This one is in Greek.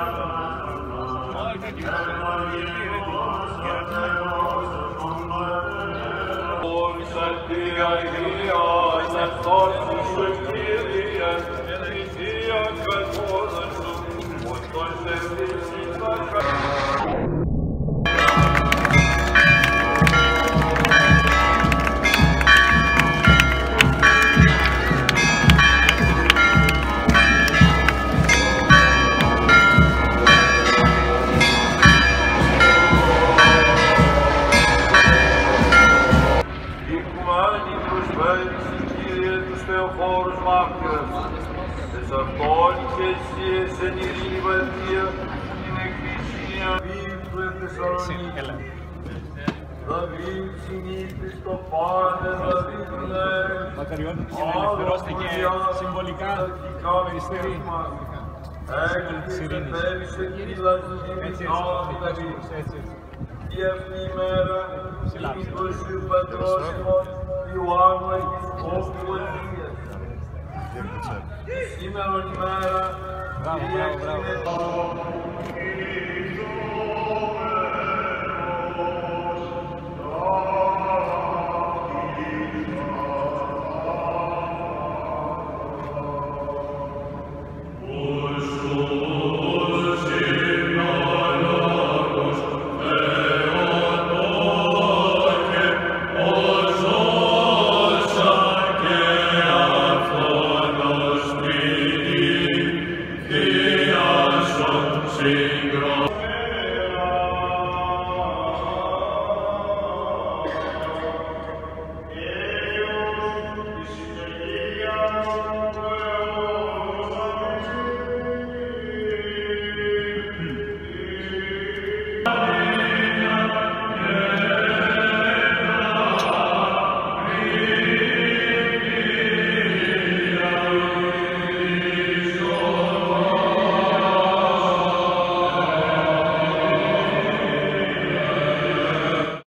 Θεοφόρους μάρτυρες, της αυτόνικες και εν ειρήνη βαλτία, την εκκλησία βίβλου εν Θεσσαλονίκη. Δαβίδ συνήθις το Πάνε, Δαβίδ λέει, Μακαριότητα και να ελευθερώστε και συμβολικά περιστερή. Έκλεισε πέρυσι κύλας του γυμνών Δαβίδ. Και αυτή η μέρα, η προσίου πατρόσιμων Ιωάννου Επισκόπου Ελίας. Σήμερα η μέρα, Μπράβο.